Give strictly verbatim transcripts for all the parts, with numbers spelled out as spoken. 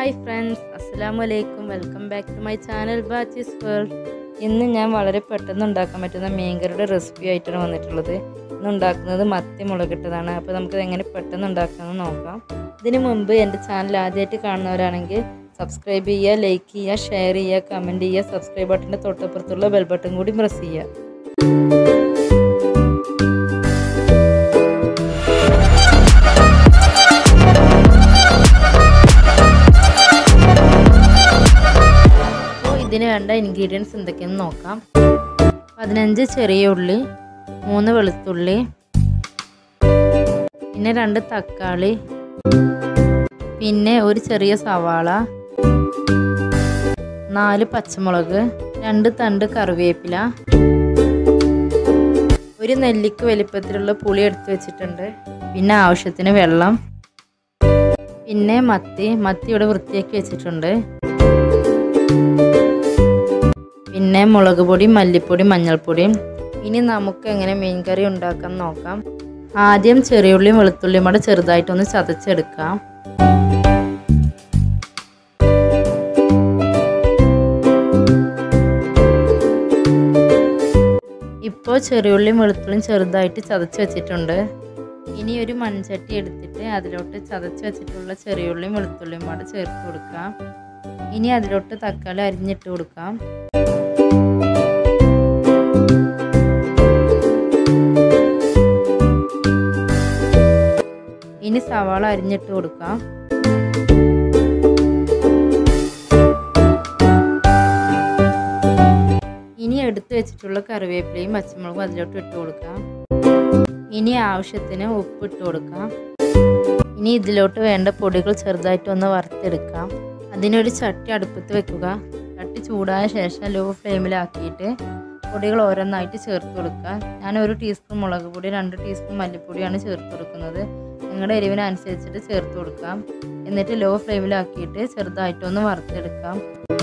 Hi friends, Assalamu alaikum. Welcome back to my channel Bachi's World. ഇന്ന് ഞാൻ വളരെ പെട്ടെന്ന് ഉണ്ടാക്കാൻ പറ്റുന്ന മീൻകറിയുടെ റെസിപ്പി ആയിട്ടാണ് വന്നിട്ടുള്ളത്. ഇന്ന് ഉണ്ടാക്കുന്നത് മത്തി മുളകിട്ടതാണ്. അപ്പോൾ നമുക്ക് എങ്ങനെ പെട്ടെന്ന് ഉണ്ടാക്കാമെന്ന് നോക്കാം. ഇതിനു മുമ്പ് എൻ്റെ ചാനൽ ആദ്യമായിട്ട് കാണുന്നവരാണെങ്കിൽ സബ്സ്ക്രൈബ് ചെയ്യുക, ലൈക്ക് ചെയ്യുക, ഷെയർ ചെയ്യുക, കമൻറ്റ് ചെയ്യുക, സബ്സ്ക്രൈബ് ബട്ടൻ്റെ തൊട്ടപ്പുറത്തുള്ള ബെൽ ബട്ടൺ കൂടി പ്രസ് ചെയ്യുക. ഇതിന് വേണ്ട ഇൻഗ്രീഡിയൻസ് എന്തൊക്കെയെന്ന് നോക്കാം. പതിനഞ്ച് ചെറിയ ഉള്ളി, മൂന്ന് വെളുത്തുള്ളി, പിന്നെ രണ്ട് തക്കാളി, പിന്നെ ഒരു ചെറിയ സവാള, നാല് പച്ചമുളക്, രണ്ട് തണ്ട് കറിവേപ്പില, ഒരു നെല്ലിക്ക വലിപ്പത്തിലുള്ള പുളി എടുത്ത് വെച്ചിട്ടുണ്ട്, പിന്നെ ആവശ്യത്തിന് വെള്ളം, പിന്നെ മത്തി മത്തി ഇവിടെ വൃത്തിയാക്കി വെച്ചിട്ടുണ്ട്, പിന്നെ മുളക് പൊടി, മല്ലിപ്പൊടി, മഞ്ഞൾപ്പൊടിയും. ഇനി നമുക്ക് എങ്ങനെ മീൻ കറി ഉണ്ടാക്കാൻ നോക്കാം. ആദ്യം ചെറിയുള്ളിയും വെളുത്തുള്ളിയും കൂടെ ചെറുതായിട്ടൊന്ന് ചതച്ചെടുക്കാം. ഇപ്പോൾ ചെറിയുള്ളിയും വെളുത്തുള്ളിയും ചെറുതായിട്ട് ചതച്ച് വെച്ചിട്ടുണ്ട്. ഇനി ഒരു മൺചട്ടി എടുത്തിട്ട് അതിലോട്ട് ചതച്ച് വെച്ചിട്ടുള്ള ചെറിയുള്ളിയും വെളുത്തുള്ളിയും കൂടെ ചേർത്ത് കൊടുക്കാം. ഇനി അതിലോട്ട് തക്കാളി അരിഞ്ഞിട്ട് കൊടുക്കാം. ഇനി സവാള അരിഞ്ഞിട്ട് കൊടുക്കാം. ഇനി എടുത്തു വെച്ചിട്ടുള്ള കറിവേപ്പിലയും പച്ചമുളകും അതിലോട്ട് ഇട്ട് കൊടുക്കാം. ഇനി ആവശ്യത്തിന് ഉപ്പ് ഇട്ട് കൊടുക്കാം. ഇനി ഇതിലോട്ട് വേണ്ട പൊടികൾ ചെറുതായിട്ട് ഒന്ന് വറുത്തെടുക്കാം. അതിനൊരു ചട്ടി അടുപ്പത്ത് വെക്കുക. ചട്ടി ചൂടായ ശേഷം ലോ ഫ്ലെയിമിലാക്കിയിട്ട് പൊടികൾ ഓരോന്നായിട്ട് ചേർത്ത് കൊടുക്കുക. ഞാൻ ഒരു ടീസ്പൂൺ മുളക് പൊടി, രണ്ട് ടീസ്പൂൺ മല്ലിപ്പൊടിയാണ് ചേർത്ത് കൊടുക്കുന്നത്. നിങ്ങളുടെ എരിവിനനുസരിച്ചിട്ട് ചേർത്ത് കൊടുക്കാം. എന്നിട്ട് ലോ ഫ്ലെയിമിലാക്കിയിട്ട് ചെറുതായിട്ടൊന്ന് വറുത്തെടുക്കാം.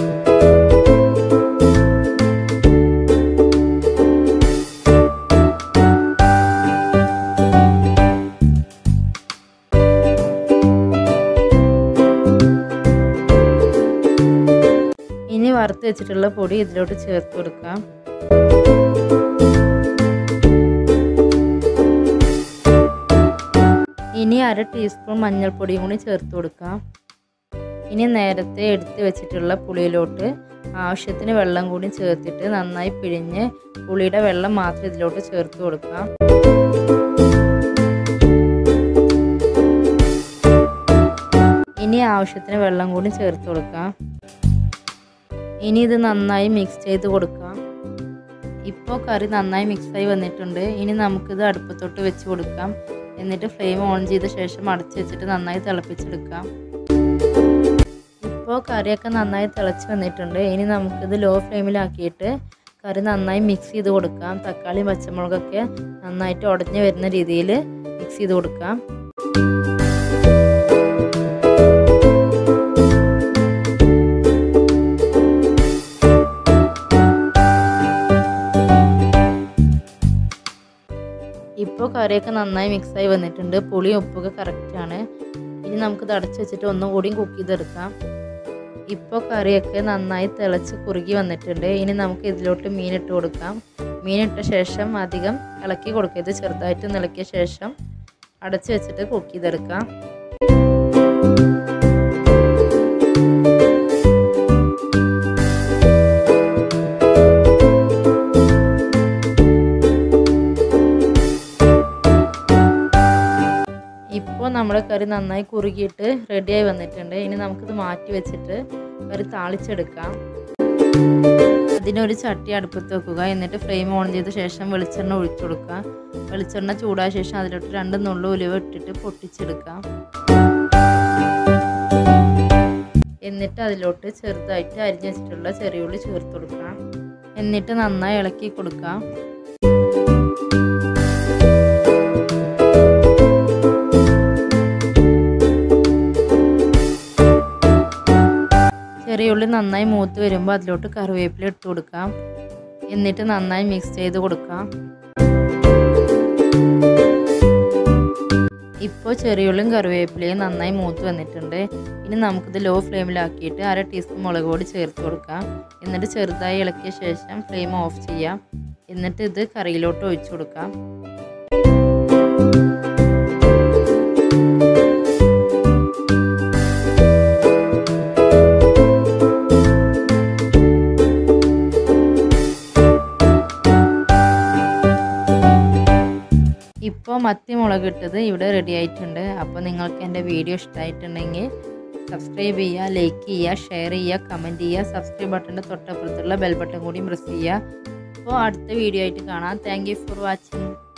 ഇനി വറുത്ത് വെച്ചിട്ടുള്ള പൊടി ഇതിലോട്ട് ചേർത്ത് കൊടുക്കാം. ഇനി അര ടീസ്പൂൺ മഞ്ഞൾപ്പൊടിയും കൂടി ചേർത്ത് കൊടുക്കാം. ഇനി നേരത്തെ എടുത്ത് വെച്ചിട്ടുള്ള പുളിയിലോട്ട് ആവശ്യത്തിന് വെള്ളം കൂടി ചേർത്തിട്ട് നന്നായി പിഴിഞ്ഞ് പുളിയുടെ വെള്ളം മാത്രം ഇതിലോട്ട് ചേർത്ത് കൊടുക്കാം. ഇനി ആവശ്യത്തിന് വെള്ളം കൂടി ചേർത്ത് കൊടുക്കാം. ഇനി ഇത് നന്നായി മിക്സ് ചെയ്ത് കൊടുക്കാം. ഇപ്പോൾ കറി നന്നായി മിക്സായി വന്നിട്ടുണ്ട്. ഇനി നമുക്കിത് അടുപ്പത്തോട്ട് വെച്ച് കൊടുക്കാം. എന്നിട്ട് ഫ്ലെയിം ഓൺ ചെയ്ത ശേഷം അടച്ചു വെച്ചിട്ട് നന്നായി തിളപ്പിച്ചെടുക്കാം. ഇപ്പോൾ കറിയൊക്കെ നന്നായി തിളച്ച് വന്നിട്ടുണ്ട്. ഇനി നമുക്കിത് ലോ ഫ്ലെയിമിലാക്കിയിട്ട് കറി നന്നായി മിക്സ് ചെയ്ത് കൊടുക്കാം. തക്കാളി പച്ചമുളകൊക്കെ നന്നായിട്ട് ഉടഞ്ഞു വരുന്ന രീതിയിൽ മിക്സ് ചെയ്ത് കൊടുക്കാം. ഇപ്പോൾ കറിയൊക്കെ നന്നായി മിക്സായി വന്നിട്ടുണ്ട്. പുളിയും ഉപ്പൊക്കെ കറക്റ്റാണ്. ഇനി നമുക്കിത് അടച്ചു വെച്ചിട്ട് ഒന്നും കൂടിയും കുക്ക് ചെയ്തെടുക്കാം. ഇപ്പോൾ കറിയൊക്കെ നന്നായി തിളച്ച് കുറുകി വന്നിട്ടുണ്ട്. ഇനി നമുക്ക് ഇതിലോട്ട് മീനിട്ട് കൊടുക്കാം. മീനിട്ട ശേഷം അധികം ഇളക്കി കൊടുക്കരുത്. ചെറുതായിട്ട് ഇളക്കിയ ശേഷം അടച്ചു വെച്ചിട്ട് കുക്ക് ചെയ്തെടുക്കാം. ഇപ്പോൾ നമ്മുടെ കറി നന്നായി കുറുകിയിട്ട് റെഡിയായി വന്നിട്ടുണ്ട്. ഇനി നമുക്കിത് മാറ്റി വെച്ചിട്ട് കറി താളിച്ചെടുക്കാം. അതിനൊരു ചട്ടി അടുപ്പത്ത് വെക്കുക. എന്നിട്ട് ഫ്ലെയിം ഓൺ ചെയ്ത ശേഷം വെളിച്ചെണ്ണ ഒഴിച്ചു കൊടുക്കുക. വെളിച്ചെണ്ണ ചൂടായ ശേഷം അതിലോട്ട് രണ്ട് നുള്ളു ഉലുവ ഇട്ടിട്ട് പൊട്ടിച്ചെടുക്കാം. എന്നിട്ട് അതിലോട്ട് ചെറുതായിട്ട് അരിഞ്ഞു വെച്ചിട്ടുള്ള ചെറിയുള്ളി ചേർത്ത് കൊടുക്കാം. എന്നിട്ട് നന്നായി ഇളക്കി കൊടുക്കാം. ചെറിയുള്ളി നന്നായി മൂത്ത് വരുമ്പോൾ അതിലോട്ട് കറിവേപ്പില ഇട്ട് കൊടുക്കാം. എന്നിട്ട് നന്നായി മിക്സ് ചെയ്ത് കൊടുക്കാം. ഇപ്പോൾ ചെറിയുള്ളിയും കറിവേപ്പിലയും നന്നായി മൂത്ത് വന്നിട്ടുണ്ട്. ഇനി നമുക്കിത് ലോ ഫ്ലെയിമിലാക്കിയിട്ട് അര ടീസ്പൂൺ മുളക് പൊടി ചേർത്ത് കൊടുക്കാം. എന്നിട്ട് ചെറുതായി ഇളക്കിയ ശേഷം ഫ്ലെയിം ഓഫ് ചെയ്യാം. എന്നിട്ട് ഇത് കറിയിലോട്ട് ഒഴിച്ചു കൊടുക്കാം. ഇപ്പോൾ മത്തി മുളക് ഇട്ടത് ഇവിടെ റെഡി ആയിട്ടുണ്ട്. അപ്പോൾ നിങ്ങൾക്ക് എൻ്റെ വീഡിയോ ഇഷ്ടമായിട്ടുണ്ടെങ്കിൽ സബ്സ്ക്രൈബ് ചെയ്യുക, ലൈക്ക് ചെയ്യുക, ഷെയർ ചെയ്യുക, കമൻറ്റ് ചെയ്യുക. സബ്സ്ക്രൈബ് ബട്ടൻ്റെ തൊട്ടപ്പുറത്തുള്ള ബെൽ ബട്ടൺ കൂടി പ്രസ് ചെയ്യുക. അപ്പോൾ അടുത്ത വീഡിയോ ആയിട്ട് കാണാം. Thank you for watching.